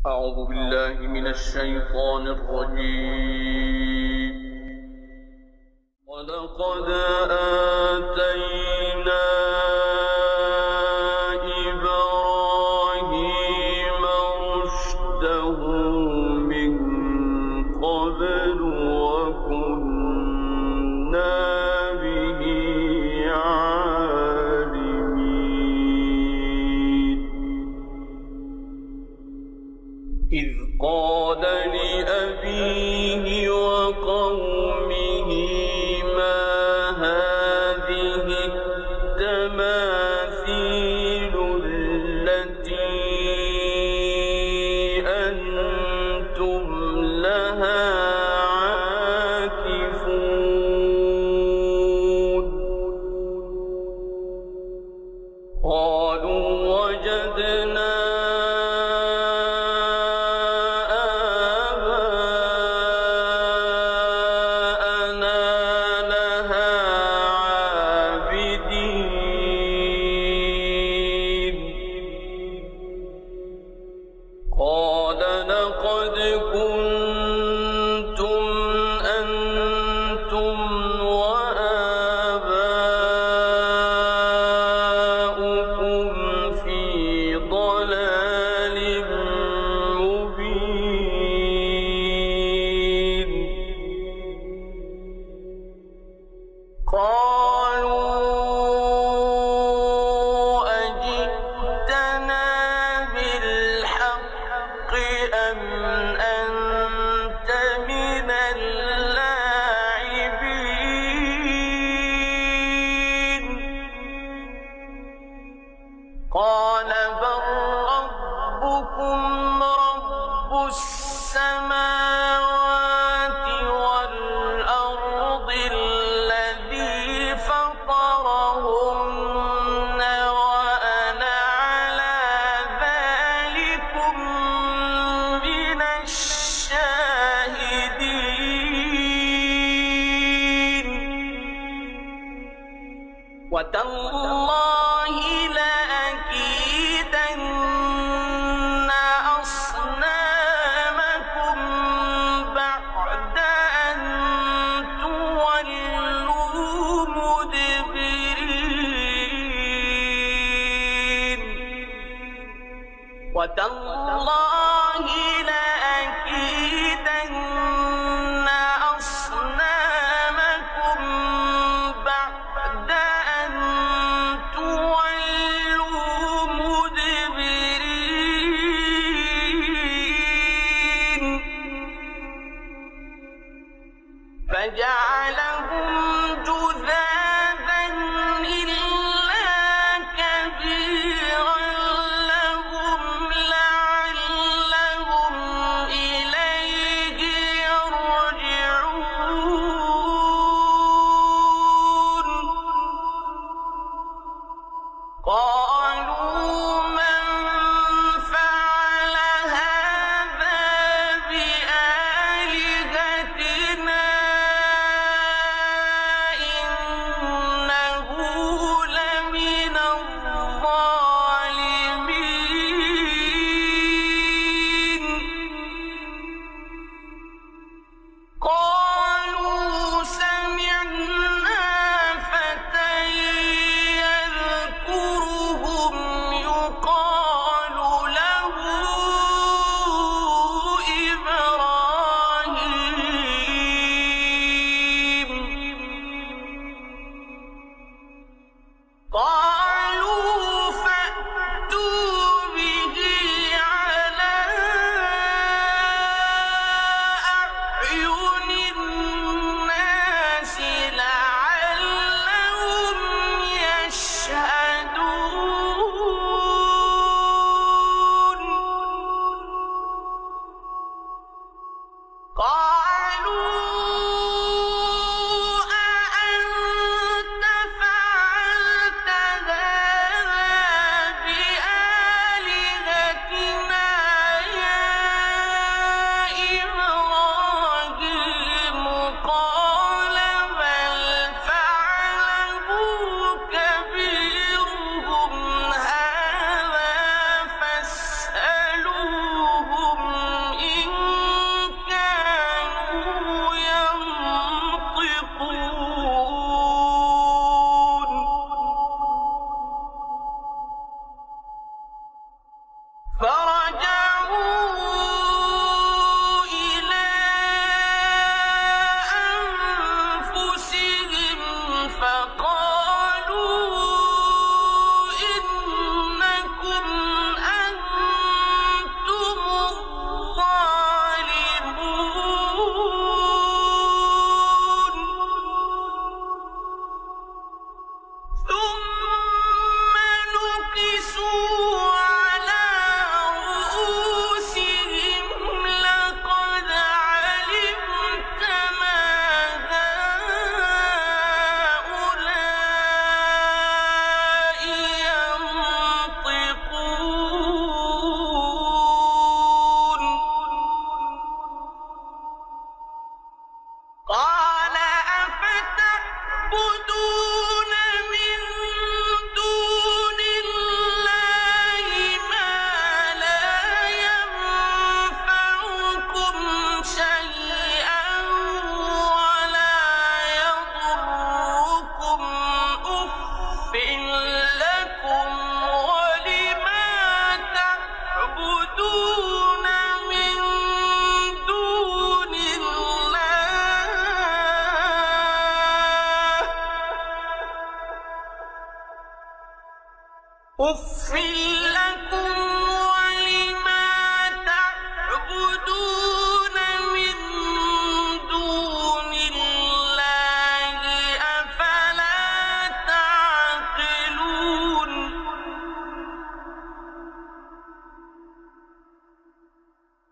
أعوذ بالله من الشيطان الرجيم. ولقد آتينا إبراهيم رشده من قبل وكنا به عالمين. إذ قال لأبيه وقومه ما هذه التماثيل التي أنتم لها عاكفون. قالوا وجدنا قال لقد كنتم أنتم وآباؤكم في ضلال مبين. قالوا أجئتنا بالحق أم أنت من اللاعبين؟ قال بل ربكم رب السماوات والأرض الذي فطرهن وأنا على ذلكم من الشاهدين. وتالله لأكيدن أصنامكم بعد أن تولوا مدبرين. وتالله لأكيدن أصنامكم بعد أن تولوا مدبرين. فجعلهم جذاذا إلا كبيرا لهم لعلهم إليه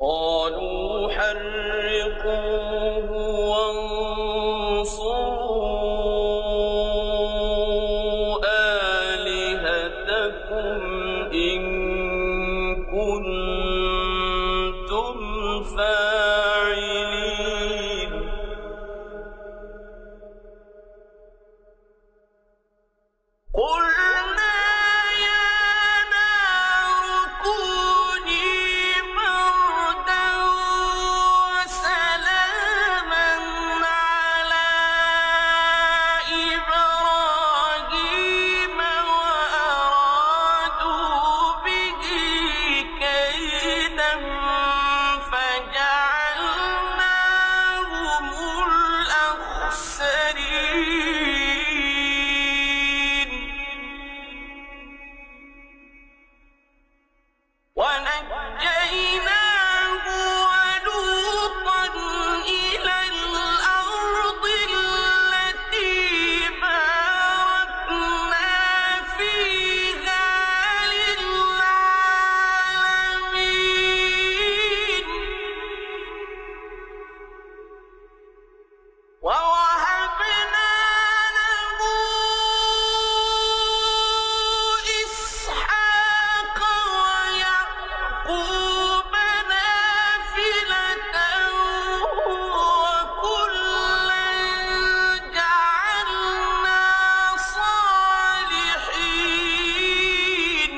قالوا حرقوه وانصروا آلهتكم إن كنتم فاعلين قلنا يا نار كوني بردا وسلاما على إبراهيم وأرادوا به كيدا فجعلناهم الأخسرين ونجيناه ولوطا إلى الأرض التي باركنا فيها للعالمين ووهبنا له إسحاق ويعقوب نافلة وكلا جعلنا صالحين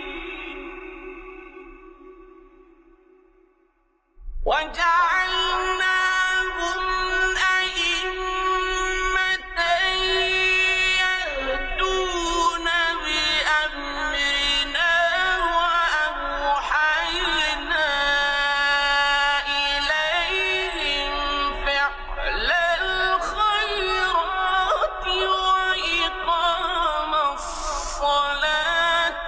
وجعلناهم أئمة يهدون بأمرنا وأوحينا إليهم فعل الخيرات وإقام الصلاة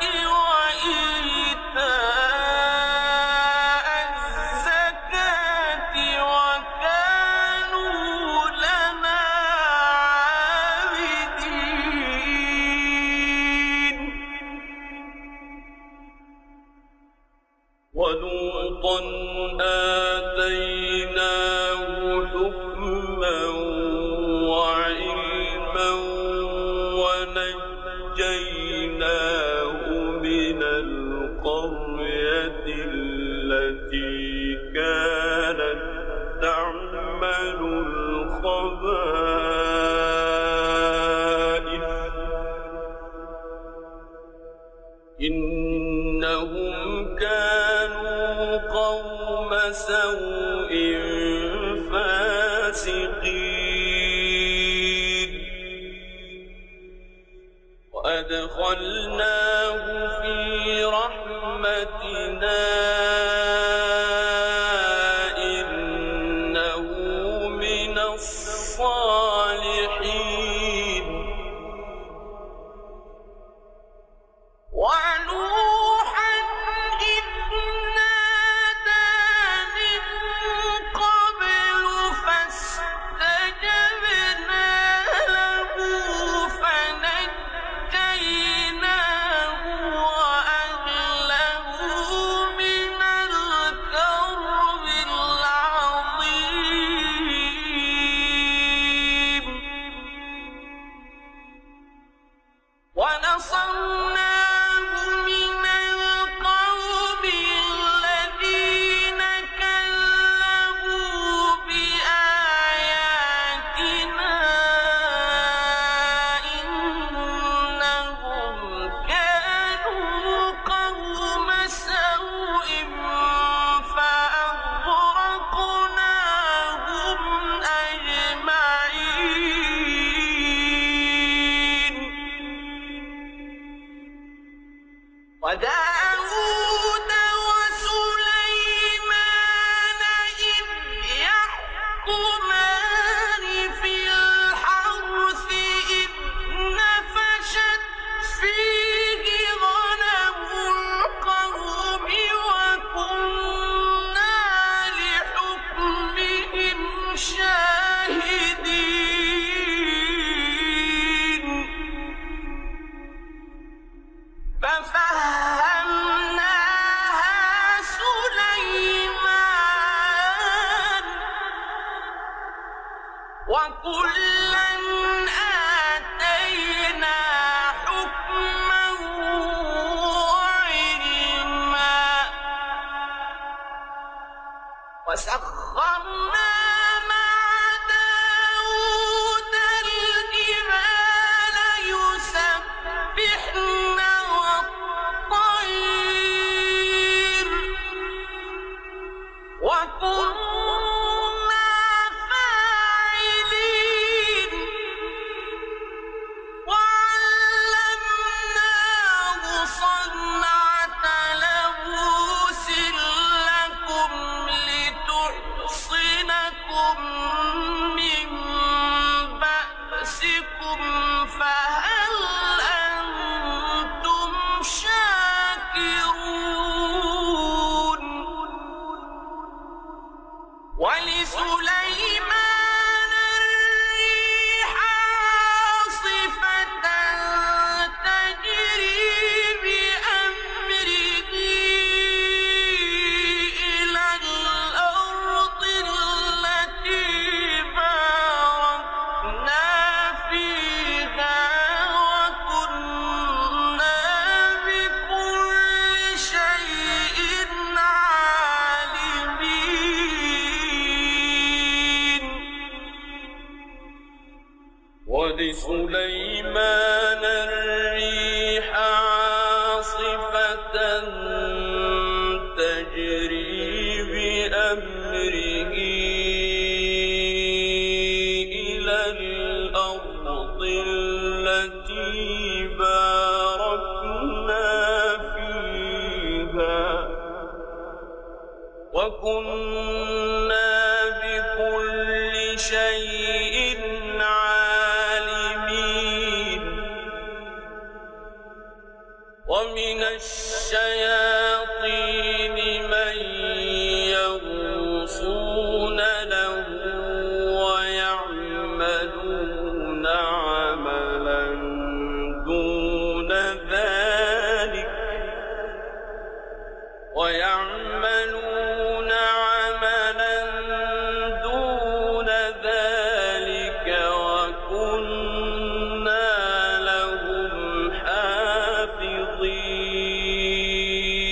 وإيتاء الزكاة وكانوا لنا عابدين ولوطا آتيناه حكما وعلما ونجيناه من القرية التي كانت تعمل الخبائث إنهم كانوا قوم سوء فاسقين وأدخلناه في رحمتنا إنه من الصالحين ونوحا إذ نادى من قبل فاستجبنا له فنجيناه وكلا آتينا حكما وعلما وسخرنا مع داود الجبال يسبحن والطير وكنا فاعلين وعلمناه صنعة لبوس لكم لتحصنكم من بأسكم فهل أنتم شاكرون ولسليمان الريح عاصفة تجري بأمره إلى الأرض التي باركنا فيها وكنا بكل شيء عالمين ولسليمان الريح عاصفة تجري بأمره إلى الأرض التي باركنا فيها وكنا بكل شيء عالمين ومن الشياطين من يغوصون له ويعملون عملا دون ذلك وكنا لهم حافظين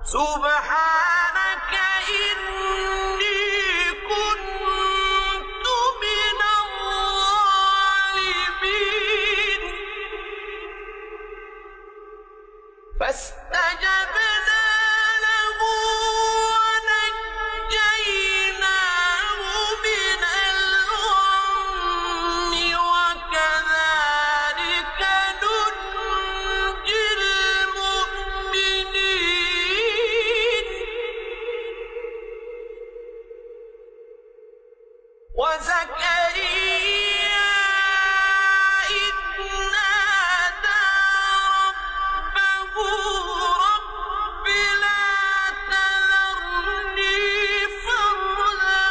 سبحانك إني كنت من الظالمين فاستجبنا له ونجيناه من الغم وكذلك ننجي المؤمنين وزكريا إذ نادى ربه رب لا تذرني فردا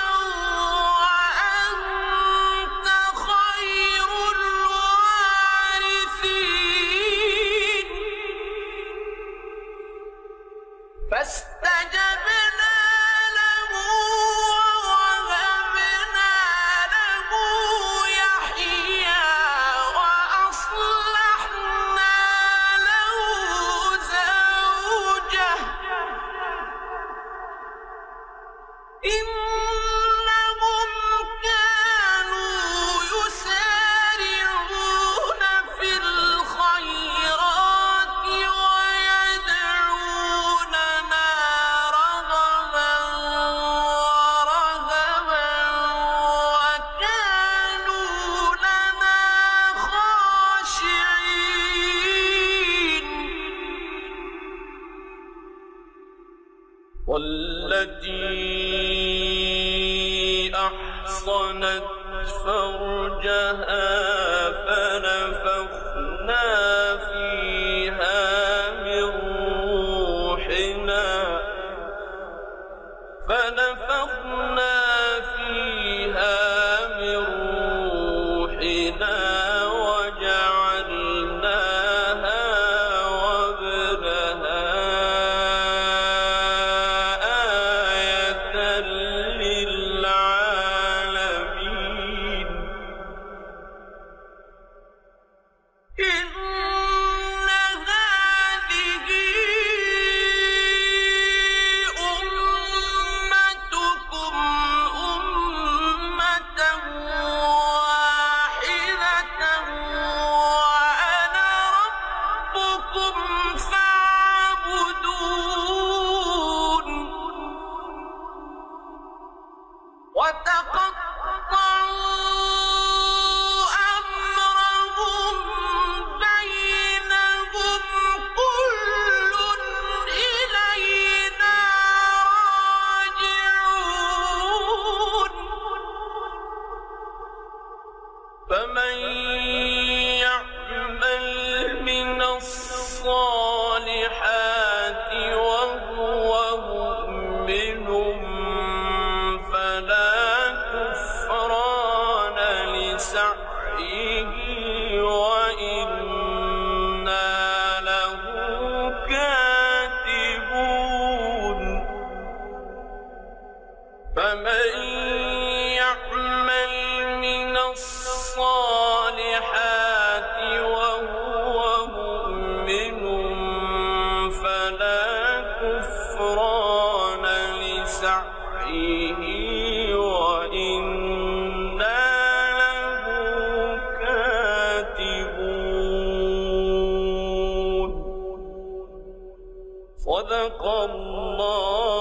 وأنت خير الوارثين فاستجبنا له ووهبنا له يحيى وأصلحنا له زوجه إنهم كانوا يسارعون في الخيرات ويدعوننا رغبا ورهبا وكانوا لنا خاشعين والتي أحصنت فرجها فنفخنا فيها من روحنا وجعلناها وابنها آية للعالمين إن هذه أمتكم أمة واحدة وأنا ربكم فاعبدون وتقطعوا أمرهم بينهم كل إلينا راجعون فمن يعمل من الصالحات وهو مؤمن فلا كفران لسعيه وإنا له كاتبون فمن يعمل من الصالحات وهو مؤمن فلا كفران لسعيه وإنا له كاتبون صدق الله